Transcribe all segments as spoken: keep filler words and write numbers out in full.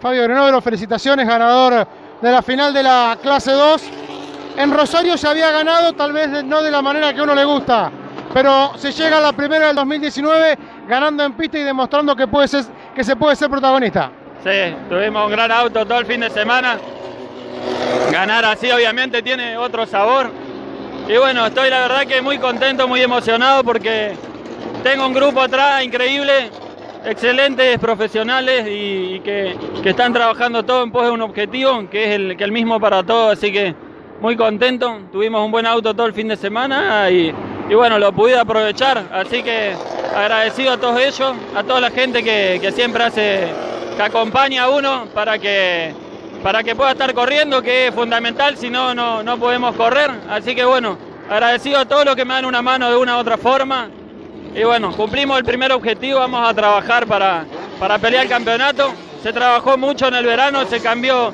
Fabio Grenovero, felicitaciones, ganador de la final de la clase dos. En Rosario se había ganado, tal vez no de la manera que a uno le gusta, pero se llega a la primera del dos mil diecinueve ganando en pista y demostrando que, puede ser, que se puede ser protagonista. Sí, tuvimos un gran auto todo el fin de semana. Ganar así obviamente tiene otro sabor. Y bueno, estoy la verdad que muy contento, muy emocionado porque tengo un grupo atrás increíble, excelentes profesionales y, y que, que están trabajando todo en pos de un objetivo, que es el, que el mismo para todos, así que muy contento. Tuvimos un buen auto todo el fin de semana y, y bueno, lo pude aprovechar, así que agradecido a todos ellos, a toda la gente que, que siempre hace, que acompaña a uno para que, para que pueda estar corriendo, que es fundamental, si no, no, no podemos correr, así que bueno, agradecido a todos los que me dan una mano de una u otra forma. Y bueno, cumplimos el primer objetivo, vamos a trabajar para, para pelear el campeonato. Se trabajó mucho en el verano, se cambió,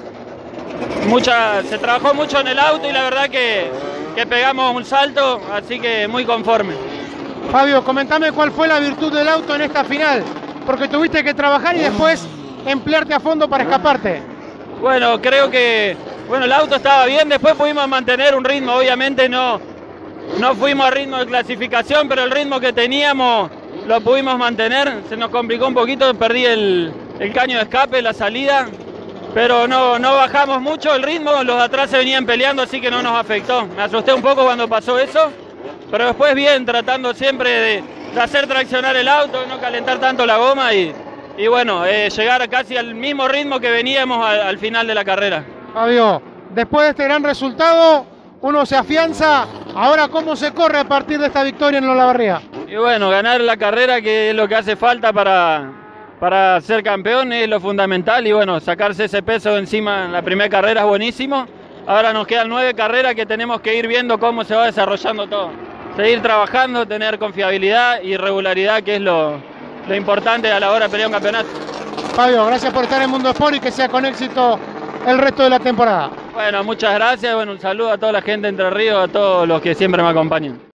mucha, se trabajó mucho en el auto y la verdad que, que pegamos un salto, así que muy conforme. Fabio, comentame cuál fue la virtud del auto en esta final, porque tuviste que trabajar y después emplearte a fondo para escaparte. Bueno, creo que bueno, el auto estaba bien, después pudimos mantener un ritmo, obviamente no... No fuimos a ritmo de clasificación, pero el ritmo que teníamos lo pudimos mantener. Se nos complicó un poquito, perdí el, el caño de escape, la salida, pero no, no bajamos mucho el ritmo, los de atrás se venían peleando, así que no nos afectó. Me asusté un poco cuando pasó eso, pero después bien, tratando siempre de, de hacer traccionar el auto, no calentar tanto la goma y, y bueno, eh, llegar casi al mismo ritmo que veníamos al, al final de la carrera. Fabio, después de este gran resultado, uno se afianza. Ahora, ¿cómo se corre a partir de esta victoria en Olavarría? Y bueno, ganar la carrera, que es lo que hace falta para, para ser campeón, es lo fundamental. Y bueno, sacarse ese peso de encima en la primera carrera es buenísimo. Ahora nos quedan nueve carreras que tenemos que ir viendo cómo se va desarrollando todo. Seguir trabajando, tener confiabilidad y regularidad, que es lo, lo importante a la hora de pelear un campeonato. Fabio, gracias por estar en Mundo Sport y que sea con éxito el resto de la temporada. Bueno, muchas gracias. Bueno, un saludo a toda la gente de Entre Ríos, a todos los que siempre me acompañan.